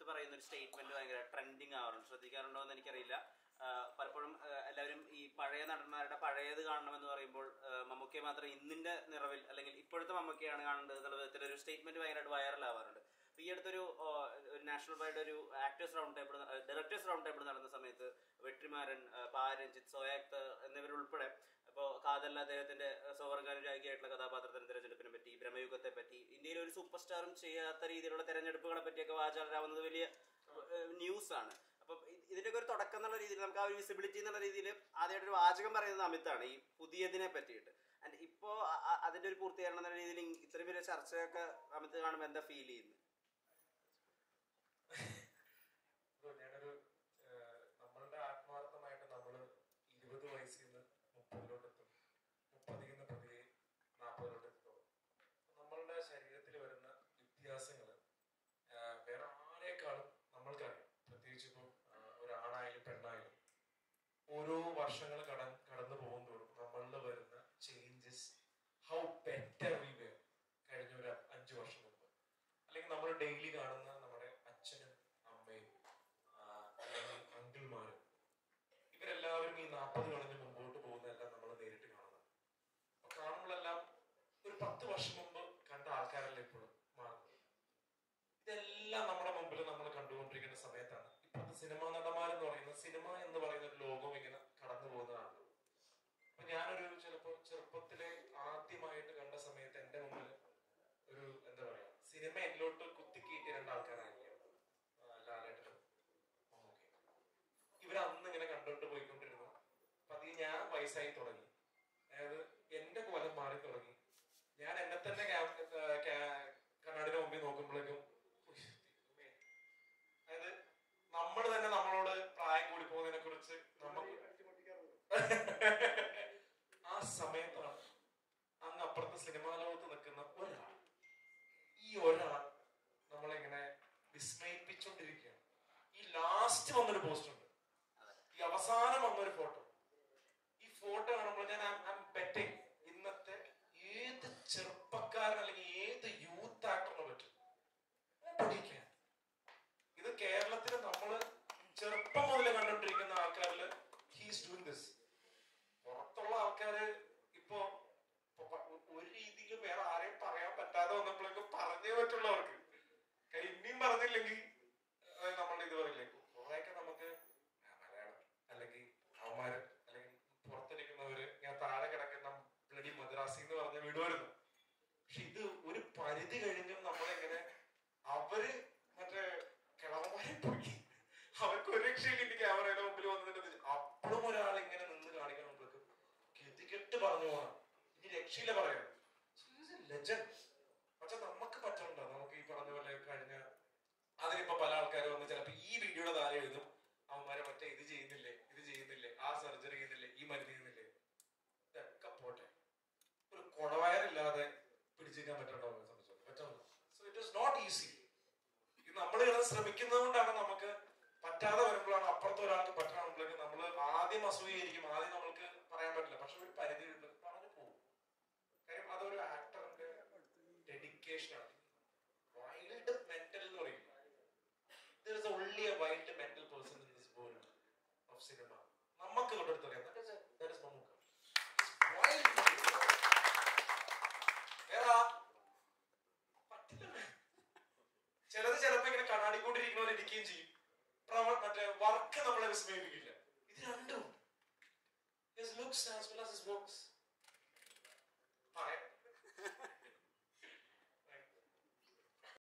പറയുന്ന ഒരു സ്റ്റേറ്റ്മെന്റ് ഭയങ്കര ട്രെൻഡിങ് ആവാറുണ്ട്. ശ്രദ്ധിക്കാറുണ്ടോ എന്ന് എനിക്കറിയില്ല. പലപ്പോഴും എല്ലാവരും ഈ പഴയ നടന്മാരുടെ പഴയത് കാണണമെന്ന് പറയുമ്പോൾ മമ്മൂക്കയെ മാത്രം ഇന്നിന്റെ നിറവിൽ അല്ലെങ്കിൽ ഇപ്പോഴത്തെ മമ്മൂക്കയാണ് കാണേണ്ടത് എന്നുള്ള വിധത്തിലൊരു സ്റ്റേറ്റ്മെന്റ് ഭയങ്കരമായിട്ട് വൈറലാവാറുണ്ട്. അപ്പോൾ ഈ അടുത്തൊരു നാഷണൽ വൈഡ് ഒരു actors round table, directors round table നടന്ന സമയത്ത് വെട്രിമാരൻ, രഞ്ജിത്ത്, സോയാക്ത് എന്നിവരുൾപ്പെടെ ഇപ്പോൾ കാതൽ അദ്ദേഹത്തിന്റെ സ്വവർഗാനുരാഗിയായിട്ടുള്ള കഥാപാത്രത്തിന്റെ തിരഞ്ഞെടുപ്പിനെ പറ്റി, ബ്രഹ്മയുഗത്തെ പറ്റി, ഇന്ത്യയിലെ ഒരു സൂപ്പർ സ്റ്റാറും ചെയ്യാത്ത രീതിയിലുള്ള തെരഞ്ഞെടുപ്പുകളെ പറ്റിയൊക്കെ വാചാലരാവുന്നത് വലിയ ന്യൂസാണ്. അപ്പം ഇതിൻ്റെയൊക്കെ ഒരു തുടക്കം എന്നുള്ള രീതിയിൽ നമുക്ക് ആ ഒരു വിസിബിലിറ്റി എന്നുള്ള രീതിയിൽ ആദ്യമായിട്ടൊരു വാചകം പറയുന്നത് അമിതാണ് ഈ പുതിയതിനെ പറ്റിയിട്ട്. ആൻഡ് ഇപ്പോൾ അതിന്റെ ഒരു പൂർത്തീകരണം എന്ന രീതിയിൽ ഇത്രയും വലിയ ചർച്ചയൊക്കെ അമിത് കാണുമ്പോൾ എന്താ ഫീൽ ചെയ്യുന്നത്? ഞാനൊരു നമ്മളുടെ ആത്മാർത്ഥമായിട്ട് നമ്മൾ 20 വയസ്സിൽ നിന്ന് 30-ലോട്ടെത്തും, 30-ൽ നിന്ന് പതിയെ 40-ലോട്ടെത്തും. നമ്മളുടെ ശരീരത്തിൽ വരുന്ന വ്യത്യാസങ്ങൾ വേറെ ആരെക്കാളും നമ്മൾക്കറിയാം. പ്രത്യേകിച്ച് ഇപ്പം ഒരാണായാലും പെണ്ണായാലും ഓരോ വർഷങ്ങൾ കടന്നു പോകുന്നതോറും നമ്മളിൽ വരുന്ന changes, how better we were കഴിഞ്ഞ ഒരു 5 വർഷം മുമ്പ്, അല്ലെങ്കിൽ നമ്മൾ ഡെയിലി കാണുന്ന നമ്മുടെ അച്ഛനും അമ്മയും അല്ലെങ്കിൽ അങ്കിൾമാരും, ഇവരെല്ലാവരും ഈ 40 കഴിഞ്ഞ് മുമ്പോട്ട് പോകുന്നതെല്ലാം നമ്മൾ നേരിട്ട് കാണുന്നത്. അപ്പൊ കാണുമ്പോഴെല്ലാം ഒരു 10 വർഷം മുമ്പ് കണ്ട ആൾക്കാരല്ല ഇപ്പോഴും മാറുന്നത്. ഇതെല്ലാം നമ്മുടെ മുമ്പിൽ നമ്മൾ കണ്ടുകൊണ്ടിരിക്കുന്ന സമയത്താണ് ഇപ്പോഴത്തെ സിനിമാ നടന്മാരെന്ന് പറയുന്നത്, സിനിമ എന്ന് പറയുന്ന ഒരു ലോകം ഇങ്ങനെ കടന്നു പോകുന്നതാണ്. അപ്പൊ ഞാനൊരു ചിലപ്പോൾ ചെറുപ്പത്തിലെ ആദ്യമായിട്ട് കണ്ട സമയത്ത് എന്റെ മുമ്പിൽ ഒരു എന്താ പറയാ സിനിമ എന്നിലോട്ട് കുത്തിക്കീറ്റിയ 2 ആൾക്കാരായിരിക്കും ലാലേട്ടനും മമ്മൂക്കയും. ഇവരന്ന് ഇങ്ങനെ കണ്ടോണ്ട് പോയിക്കൊണ്ടിരുന്നു. പതിയെ ഞാൻ വയസ്സായി തുടങ്ങി, അതായത് എന്റെ കോലം മാറി തുടങ്ങി. ഞാൻ എന്നെ തന്നെ കണ്ണാടിന്റെ മുമ്പിൽ നോക്കുമ്പോഴേക്കും അതായത് നമ്മൾ തന്നെ നമ്മളോട് പ്രായം കൂടി പോകുന്നതിനെ കുറിച്ച് നമുക്ക് ആ സമയത്താണ് അങ്ങ് അപ്പുറത്തെ സിനിമാ ലോകത്ത് നിൽക്കുന്ന ഒരാൾ, ഈ ഒരാൾ നമ്മളിങ്ങനെ വിസ്മയിപ്പിച്ചോണ്ടിരിക്കുകയാണ്. ഈ ലാസ്റ്റ് വന്നൊരു പോസ്റ്റ് ഉണ്ട്, ഈ അവസാനം വന്നൊരു ഫോട്ടോ. ഈ ഫോട്ടോ കാണുമ്പോൾ ഞാൻ ബെറ്റിംഗ് ഇന്നത്തെ ഏത് ചെറുപ്പക്കാരൻ അല്ലെങ്കിൽ ഏത് യൂത്ത് ആക്ടറിനെ പറ്റും പഠിക്കാൻ. ഇത് കേരളത്തിൽ നമ്മള് ചെറുപ്പം മുതൽ കണ്ടോണ്ടിരിക്കുന്ന ആൾക്കാരിൽ ഹീസ് ഡൂയിങ് ദിസ്. പുറത്തുള്ള ആൾക്കാര് ഇപ്പൊ ഒരു രീതിയിൽ വേറെ ആരെയും പറയാൻ പറ്റാതെ വന്നപ്പോഴേക്കും പറഞ്ഞേ പറ്റുള്ളവർക്ക്. കാര്യം ഇനിയും പറഞ്ഞില്ലെങ്കിൽ നമ്മളുടെ ഇത് പറയില്ലേ, കുറെയൊക്കെ നമുക്ക് മലയാളം അല്ലെങ്കിൽ അവന്മാര് അല്ലെങ്കിൽ പുറത്തിരിക്കുന്നവര് ഞാൻ താഴെ കിടക്കുന്ന ബ്ലഡി മദ്രാസി എന്ന് പറഞ്ഞ വിടുമായിരുന്നു. പക്ഷെ ഇത് ഒരു പരിധി കഴിഞ്ഞും നമ്മളെങ്ങനെ അവര് മറ്റേ കിളവന്മാരെ പോയി അവർക്ക് ഒരു രക്ഷയില്ല. ഇനി ക്യാമറയുടെ മുമ്പിൽ വന്നിട്ട് അപ്പോഴും ഒരാൾ ഇങ്ങനെ നിന്ന് കാണിക്കണമെങ്കിൽ ഗതികെട്ട് പറഞ്ഞു പോകണം, ഇനി രക്ഷയില്ല പറയാം. ലെജൻഡ്. പക്ഷെ നമുക്ക് പറ്റുന്നുണ്ടോ? നമുക്ക് ഈ പറഞ്ഞ പോലെ കഴിഞ്ഞ അതിനിപ്പോ പല ആൾക്കാരും വന്ന് ചിലപ്പോ ഈ വീഡിയോയുടെ താഴെ എഴുതും, അവന്മാരെ മറ്റേ ഇത് ചെയ്യുന്നില്ലേ, ആ സർജറി ചെയ്യുന്നില്ലേ, ഈ മരുന്ന് ചെയ്യുന്നില്ലേ. ഇതൊക്കെ പോട്ടെ, ഒരു കുടവയറില്ലാതെ പിടിച്ചിരിക്കാൻ പറ്റുന്നുണ്ടോ? സംബന്ധിച്ചോളൂ പറ്റുന്നു. So it is not easy. ഇത് നമ്മൾ ശ്രമിക്കുന്നത് കൊണ്ടാണ് നമുക്ക് പറ്റാതെ വരുമ്പോഴാണ് അപ്പുറത്തെ ഒരാൾക്ക് പറ്റാണെന്നുണ്ടെങ്കിൽ നമ്മൾ ആദ്യം അസൂയായിരിക്കും, ആദ്യം നമ്മൾക്ക് പറയാൻ പറ്റില്ല. പക്ഷെ ഒരു പരിധി പറഞ്ഞു പോകും. കാര്യം അതൊരു ആക്ടറിന്റെ ഡെഡിക്കേഷൻ ആണ്. വൈൽഡ് മെന്റൽ എന്ന് പറയും. There is only a wild mental person in this world of cinema. നമുക്ക് തൊട്ടടുത്തറിയാം, that is Mammukka. Wild mental. ചിലത് ചിലപ്പോ ഇങ്ങനെ കണ്ണാടിക്കൊണ്ടിരിക്കുന്നവരെ ഇരിക്കുകയും ചെയ്യും, മറ്റേ വർക്ക് നമ്മളെ വിസ്മയിപ്പിക്കില്ല. ഇത് രണ്ടും, his looks as well as his works.